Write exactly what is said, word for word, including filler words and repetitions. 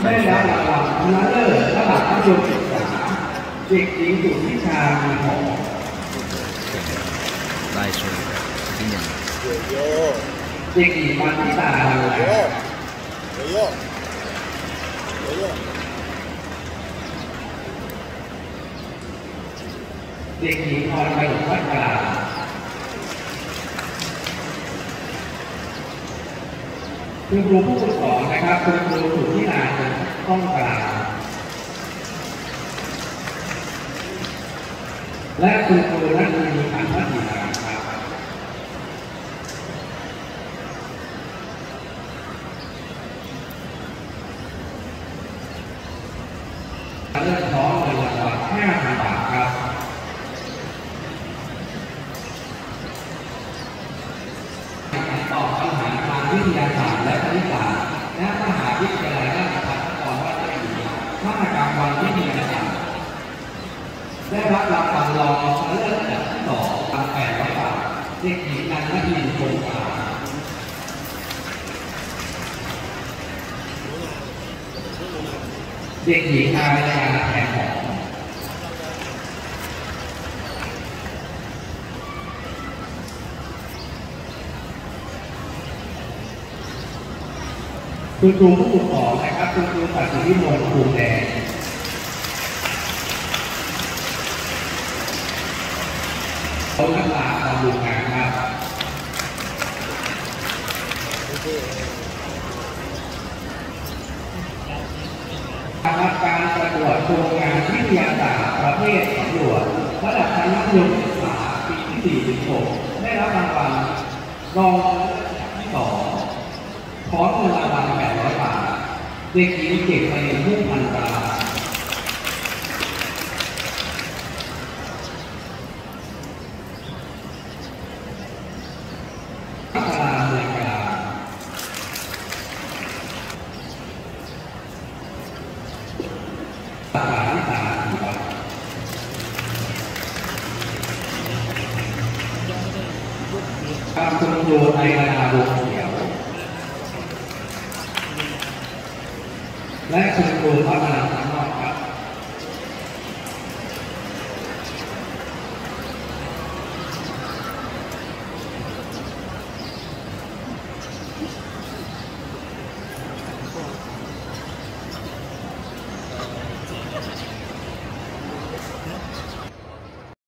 ได้รับรางวัลชนะเลิศระดับมัธยมศึกษาเด็กหญิงสุนิชามีหอได้ช่วยที่หนึ่งเด็กหญิงปานิตาเด็กหญิงพรประดุจวัฒนาคุณครูผู้ฝึกสอนนะครับคุณครูสุทธินาต้องกลางและคุณครูนักเรียนขันธ์พัฒนาครับเริ่มพร้อมเลยรางวัลห้าพันบาทครับตอบคำถามทางวิทยาศาสตร์และคณิตศาสตร์ณมหาวิทยาลัยราชภัฏนครราชสีมามหกรรมวันวิทยาศาสตร์ได้รับรางวัลรองชนะเลิศอันดับที่สองพันแปดร้อยบาทเด็กหญิงนันทยินคงคาเด็กหญิงอารยาแทนหอมคุณครูผู้ปกครองนะครับคุณครูปัจจุบันภูมิแดงเขานักลาความรู้งานครับการการประกวดโครงงานวิทยาศาสตร์ประเภทสำรวจระดับชั้นมัธยมศึกษาปีที่สี่ถึงหกได้รับรางวัลรองอันดับที่สองพร้อมเงินรางวัลแปดร้อยบาทเด็กหญิงเก่งไปเรียนมุ่งพันตราพัฒนาเมืองกาญสาขาที่สามครับการคุณครูในระดับวงเขียวและคุณครูพัฒนา